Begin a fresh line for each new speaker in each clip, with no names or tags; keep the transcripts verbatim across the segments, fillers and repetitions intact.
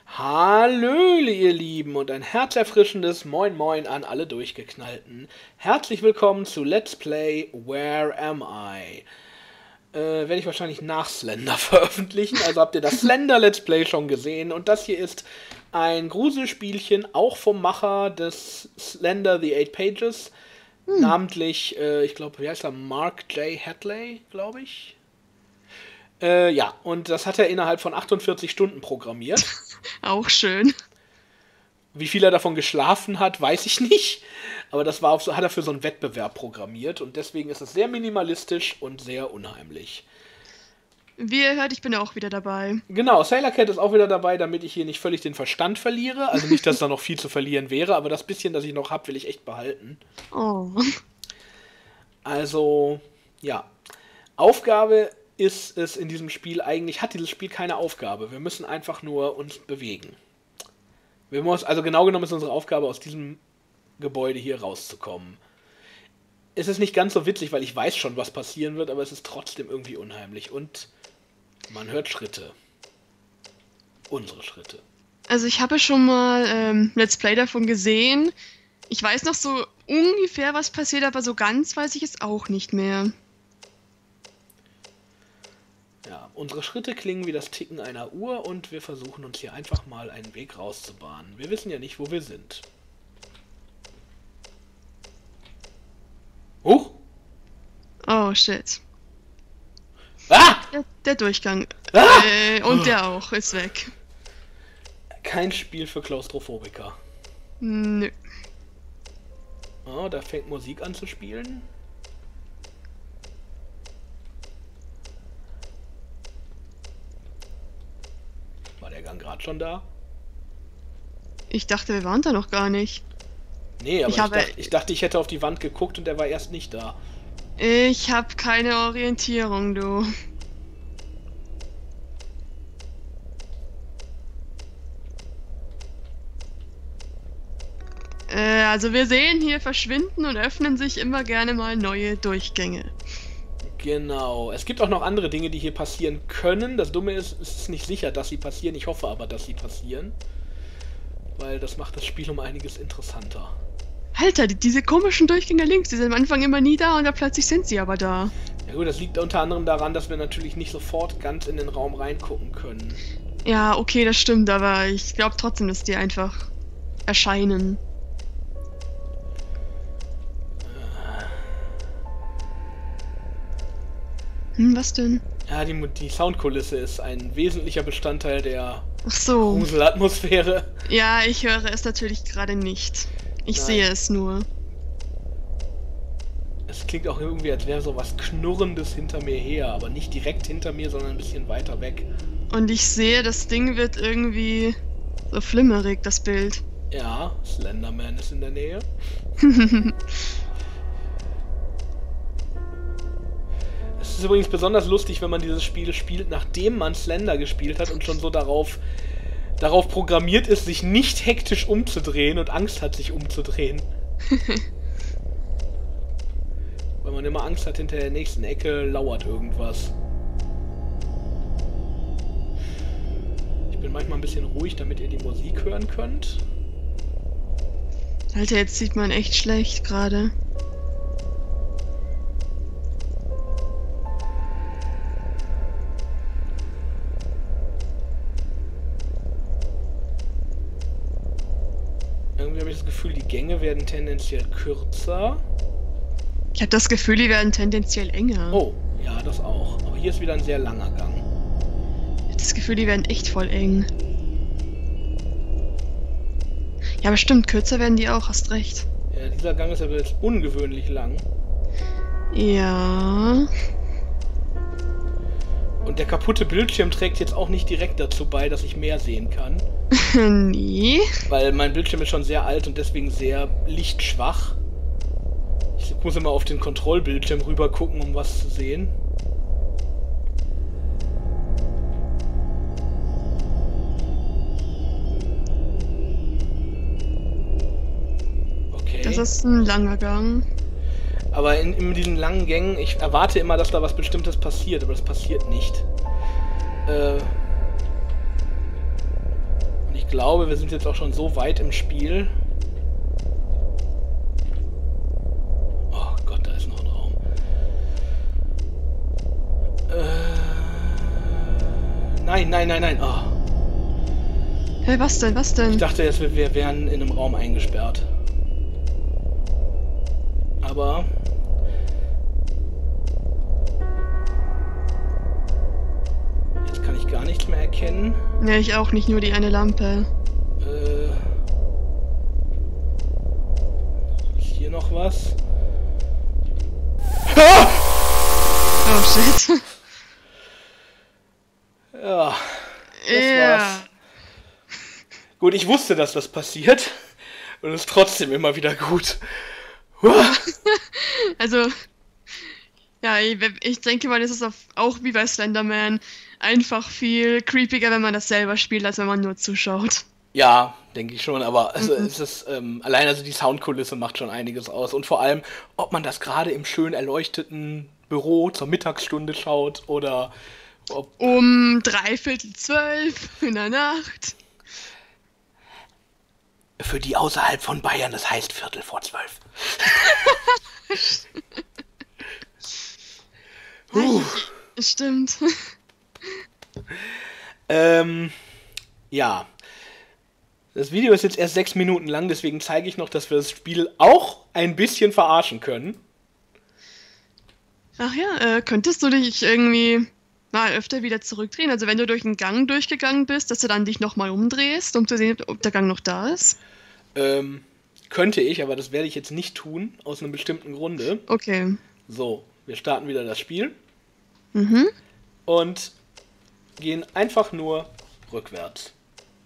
Hallöle, ihr Lieben, und ein herzerfrischendes Moin Moin an alle Durchgeknallten. Herzlich willkommen zu Let's Play Where Am I? Äh, werde ich wahrscheinlich nach Slender veröffentlichen, also habt ihr das Slender Let's Play schon gesehen. Und das hier ist ein Gruselspielchen, auch vom Macher des Slender The Eight Pages. Hm. Namentlich, äh, ich glaube, wie heißt er? Mark J. Hadley, glaube ich. Äh, ja, und das hat er innerhalb von achtundvierzig Stunden programmiert.
Auch schön.
Wie viel er davon geschlafen hat, weiß ich nicht. Aber das war auf so, hat er für so einen Wettbewerb programmiert. Und deswegen ist es sehr minimalistisch und sehr unheimlich.
Wie ihr hört, ich bin auch wieder dabei.
Genau, Sailor Cat ist auch wieder dabei, damit ich hier nicht völlig den Verstand verliere. Also nicht, dass da noch viel zu verlieren wäre, aber das bisschen, das ich noch habe, will ich echt behalten.
Oh.
Also, ja. Aufgabe ist es in diesem Spiel eigentlich, hat dieses Spiel keine Aufgabe. Wir müssen einfach nur uns bewegen. Wir müssen, also genau genommen ist unsere Aufgabe, aus diesem Gebäude hier rauszukommen. Es ist nicht ganz so witzig, weil ich weiß schon, was passieren wird, aber es ist trotzdem irgendwie unheimlich. Und man hört Schritte. Unsere Schritte.
Also ich habe schon mal ähm, Let's Play davon gesehen. Ich weiß noch so ungefähr, was passiert, aber so ganz weiß ich es auch nicht mehr.
Ja, unsere Schritte klingen wie das Ticken einer Uhr und wir versuchen uns hier einfach mal einen Weg rauszubahnen. Wir wissen ja nicht, wo wir sind. Huch!
Oh, shit.
Ah!
Der, der Durchgang.
Ah!
Äh, und der auch ist weg.
Kein Spiel für Klaustrophobiker.
Nö.
Oh, da fängt Musik an zu spielen. War der Gang gerade schon da?
Ich dachte, wir waren da noch gar nicht.
Nee, aber
ich,
ich,
habe,
dachte, ich dachte, ich hätte auf die Wand geguckt und der war erst nicht da.
Ich habe keine Orientierung, du. Äh, also wir sehen hier verschwinden und öffnen sich immer gerne mal neue Durchgänge.
Genau. Es gibt auch noch andere Dinge, die hier passieren können. Das Dumme ist, es ist nicht sicher, dass sie passieren. Ich hoffe aber, dass sie passieren. Weil das macht das Spiel um einiges interessanter.
Alter, die, diese komischen Durchgänge links, die sind am Anfang immer nie da und dann plötzlich sind sie aber da.
Ja gut, das liegt unter anderem daran, dass wir natürlich nicht sofort ganz in den Raum reingucken können.
Ja, okay, das stimmt, aber ich glaube trotzdem, dass die einfach erscheinen. Hm, was denn?
Ja, die, die Soundkulisse ist ein wesentlicher Bestandteil der
Ach so.
Gruselatmosphäre.
Ja, ich höre es natürlich gerade nicht. Ich
Nein.
sehe es nur.
Es klingt auch irgendwie, als wäre so was Knurrendes hinter mir her, aber nicht direkt hinter mir, sondern ein bisschen weiter weg.
Und ich sehe, das Ding wird irgendwie so flimmerig, das Bild.
Ja, Slenderman ist in der Nähe. Es ist übrigens besonders lustig, wenn man dieses Spiel spielt, nachdem man Slender gespielt hat und schon so darauf, darauf programmiert ist, sich nicht hektisch umzudrehen und Angst hat, sich umzudrehen. Weil man immer Angst hat, hinter der nächsten Ecke lauert irgendwas. Ich bin manchmal ein bisschen ruhig, damit ihr die Musik hören könnt.
Alter, jetzt sieht man echt schlecht gerade.
Irgendwie habe ich das Gefühl, die Gänge werden tendenziell kürzer.
Ich habe das Gefühl, die werden tendenziell enger.
Oh, ja, das auch. Aber hier ist wieder ein sehr langer Gang.
Ich habe das Gefühl, die werden echt voll eng. Ja, aber stimmt, kürzer werden die auch, hast recht.
Ja, dieser Gang ist aber jetzt ungewöhnlich lang.
Ja.
Und der kaputte Bildschirm trägt jetzt auch nicht direkt dazu bei, dass ich mehr sehen kann.
Nee.
Weil mein Bildschirm ist schon sehr alt und deswegen sehr lichtschwach. Ich muss immer auf den Kontrollbildschirm rüber gucken, um was zu sehen. Okay.
Das ist ein langer Gang.
Aber in, in diesen langen Gängen, ich erwarte immer, dass da was Bestimmtes passiert, aber das passiert nicht. Äh, glaube, wir sind jetzt auch schon so weit im Spiel. Oh Gott, da ist noch ein Raum. Äh, nein, nein, nein, nein. Oh.
Hey, was denn, was denn?
Ich dachte jetzt, wir, wir wären in einem Raum eingesperrt. Aber... jetzt kann ich gar nichts mehr erkennen.
Ne, ich auch nicht, nur die eine Lampe.
Äh... Ist hier noch was? Ah!
Oh, shit.
Ja, das
Ja.
war's. Gut, ich wusste, dass das passiert. Und es ist trotzdem immer wieder gut.
Also, ja, ich, ich denke mal, das ist auf, auch wie bei Slenderman einfach viel creepiger, wenn man das selber spielt, als wenn man nur zuschaut.
Ja, denke ich schon, aber also
Mhm.
es ist, ähm, allein also die Soundkulisse macht schon einiges aus. Und vor allem, ob man das gerade im schön erleuchteten Büro zur Mittagsstunde schaut oder ob...
Um dreiviertel zwölf in der Nacht.
Für die außerhalb von Bayern, das heißt Viertel vor zwölf. Huh.
Stimmt.
Ähm, ja. Das Video ist jetzt erst sechs Minuten lang, deswegen zeige ich noch, dass wir das Spiel auch ein bisschen verarschen können.
Ach ja, äh, könntest du dich irgendwie mal öfter wieder zurückdrehen? Also wenn du durch einen Gang durchgegangen bist, dass du dann dich nochmal umdrehst, um zu sehen, ob der Gang noch da ist?
Ähm, könnte ich, aber das werde ich jetzt nicht tun, aus einem bestimmten Grunde.
Okay.
So, wir starten wieder das Spiel
Mhm.
und gehen einfach nur rückwärts.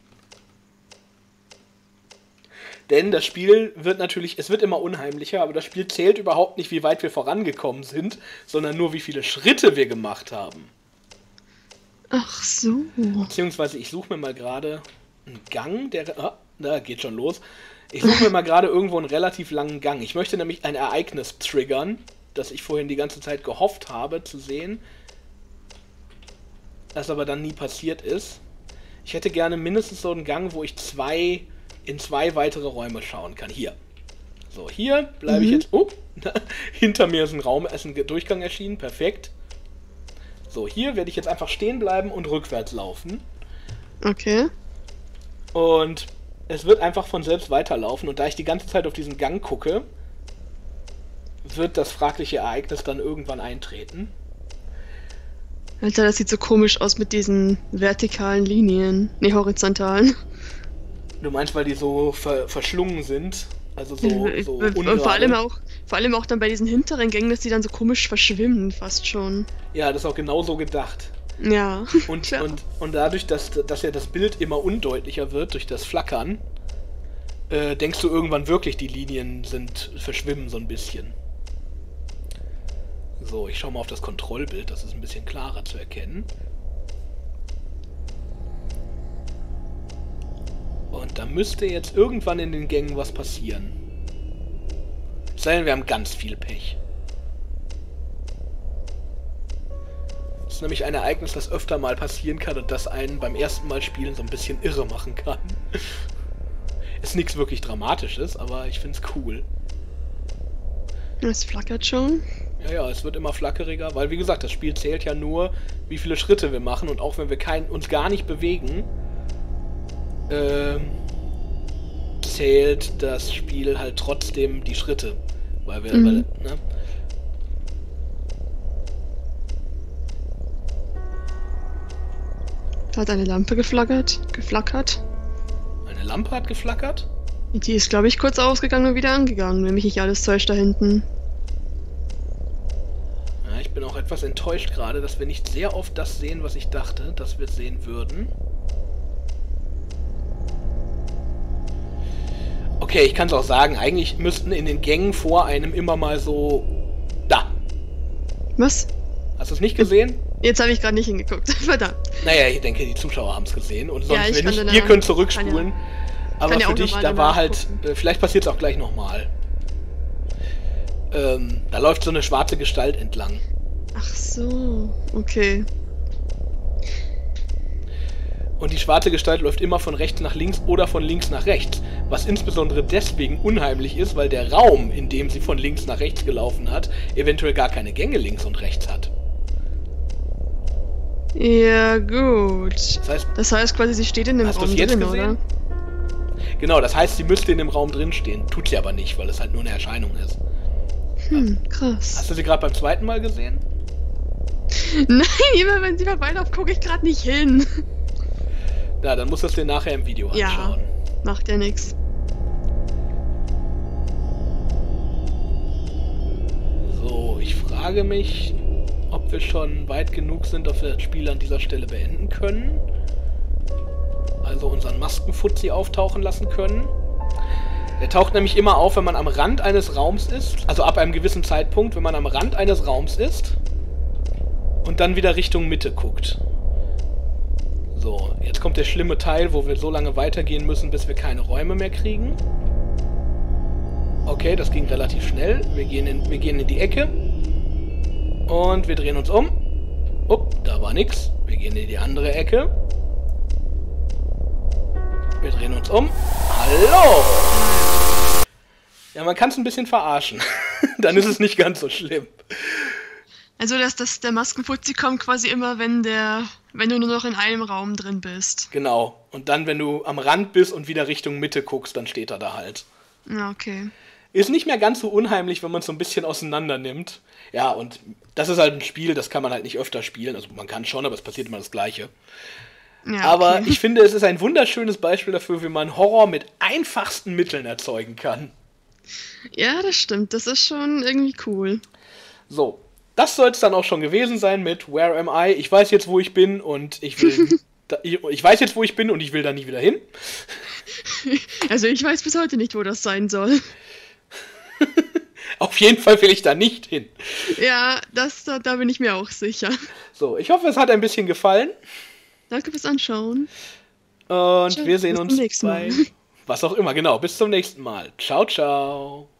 Denn das Spiel wird natürlich, es wird immer unheimlicher, aber das Spiel zählt überhaupt nicht, wie weit wir vorangekommen sind, sondern nur, wie viele Schritte wir gemacht haben.
Ach so.
Beziehungsweise, ich suche mir mal gerade einen Gang, der... Ah, da geht schon los. Ich suche mir mal gerade irgendwo einen relativ langen Gang. Ich möchte nämlich ein Ereignis triggern, das ich vorhin die ganze Zeit gehofft habe zu sehen, das aber dann nie passiert ist. Ich hätte gerne mindestens so einen Gang, wo ich zwei in zwei weitere Räume schauen kann. Hier. So, hier bleibe ich
Mhm.
jetzt... Oh, hinter mir ist ein Raum, ist ein Durchgang erschienen. Perfekt. So, hier werde ich jetzt einfach stehen bleiben und rückwärts laufen.
Okay.
Und es wird einfach von selbst weiterlaufen. Und da ich die ganze Zeit auf diesen Gang gucke, wird das fragliche Ereignis dann irgendwann eintreten.
Alter, das sieht so komisch aus mit diesen vertikalen Linien. Ne, horizontalen.
Du meinst, weil die so ver verschlungen sind? Also so, so
Und
ungerade?
vor allem auch, vor allem auch dann bei diesen hinteren Gängen, dass die dann so komisch verschwimmen, fast schon.
Ja, das ist auch genau so gedacht.
Ja.
Und,
Tja.
und, und dadurch, dass, dass ja das Bild immer undeutlicher wird durch das Flackern, äh, denkst du irgendwann wirklich, die Linien sind verschwimmen so ein bisschen. So, ich schau mal auf das Kontrollbild, das ist ein bisschen klarer zu erkennen. Und da müsste jetzt irgendwann in den Gängen was passieren. Es sei denn, wir haben ganz viel Pech. Das ist nämlich ein Ereignis, das öfter mal passieren kann und das einen beim ersten Mal spielen so ein bisschen irre machen kann. Ist nichts wirklich Dramatisches, aber ich find's cool.
Es flackert schon.
Ja, ja, es wird immer flackeriger, weil wie gesagt, das Spiel zählt ja nur, wie viele Schritte wir machen und auch wenn wir kein, uns gar nicht bewegen, ähm, zählt das Spiel halt trotzdem die Schritte. Weil wir,
Mhm.
weil, ne?
Hat eine Lampe geflackert, geflackert.
Eine Lampe hat geflackert.
Die ist, glaube ich, kurz ausgegangen und wieder angegangen, wenn mich nicht alles täuscht da hinten.
Ja, ich bin auch etwas enttäuscht gerade, dass wir nicht sehr oft das sehen, was ich dachte, dass wir sehen würden. Okay, ich kann es auch sagen, eigentlich müssten in den Gängen vor einem immer mal so... Da!
Was?
Hast du es nicht gesehen?
Jetzt habe ich gerade nicht hingeguckt. Verdammt.
Naja, ich denke, die Zuschauer haben es gesehen. Und sonst,
Ja, ich
wenn
kann
nicht,
danach-
ihr könnt
kann
zurückspulen. Aber
kann ja
für
auch
dich,
nochmal
da war halt...
nachgucken.
Äh, vielleicht passiert es auch gleich nochmal. Ähm, da läuft so eine schwarze Gestalt entlang.
Ach so, okay.
Und die schwarze Gestalt läuft immer von rechts nach links oder von links nach rechts. Was insbesondere deswegen unheimlich ist, weil der Raum, in dem sie von links nach rechts gelaufen hat, eventuell gar keine Gänge links und rechts hat.
Ja, gut.
Das heißt,
das heißt quasi, sie steht in dem
hast
Raum
du's jetzt
drin,
gesehen?
oder?
Genau, das heißt, sie müsste in dem Raum drin stehen. Tut sie aber nicht, weil es halt nur eine Erscheinung ist.
Hm, krass.
Hast du sie gerade beim zweiten Mal gesehen?
Nein, immer wenn sie vorbeiläuft, gucke ich gerade nicht hin.
Ja, dann musst du es dir nachher im Video anschauen.
Ja, macht ja nix.
So, ich frage mich, ob wir schon weit genug sind, dass wir das Spiel an dieser Stelle beenden können. Also unseren Maskenfuzzi auftauchen lassen können. Der taucht nämlich immer auf, wenn man am Rand eines Raums ist. Also ab einem gewissen Zeitpunkt, wenn man am Rand eines Raums ist. Und dann wieder Richtung Mitte guckt. So, jetzt kommt der schlimme Teil, wo wir so lange weitergehen müssen, bis wir keine Räume mehr kriegen. Okay, das ging relativ schnell. Wir gehen in, wir gehen in die Ecke. Und wir drehen uns um. Oh, da war nix. Wir gehen in die andere Ecke. Wir drehen uns um. Hallo! Ja, man kann es ein bisschen verarschen. Dann ist es nicht ganz so schlimm.
Also, dass das, der Maskenfuzzi kommt quasi immer, wenn der, wenn du nur noch in einem Raum drin bist.
Genau. Und dann, wenn du am Rand bist und wieder Richtung Mitte guckst, dann steht er da halt.
Ja, okay.
Ist nicht mehr ganz so unheimlich, wenn man es so ein bisschen auseinander nimmt. Ja, und das ist halt ein Spiel, das kann man halt nicht öfter spielen. Also man kann schon, aber es passiert immer das Gleiche.
Ja, okay.
Aber ich finde, es ist ein wunderschönes Beispiel dafür, wie man Horror mit einfachsten Mitteln erzeugen kann.
Ja, das stimmt. Das ist schon irgendwie cool.
So, das soll es dann auch schon gewesen sein mit Where Am I? Ich weiß jetzt, wo ich bin und ich will... da, ich, ich weiß jetzt, wo ich bin und ich will da nie wieder hin.
Also ich weiß bis heute nicht, wo das sein soll.
Auf jeden Fall will ich da nicht hin.
Ja, das, da, da bin ich mir auch sicher.
So, ich hoffe, es hat ein bisschen gefallen.
Danke fürs Anschauen.
Und
Tschö,
wir sehen
bis
uns
zum nächsten
bei...
Mal.
Was auch immer, genau. Bis zum nächsten Mal. Ciao, ciao.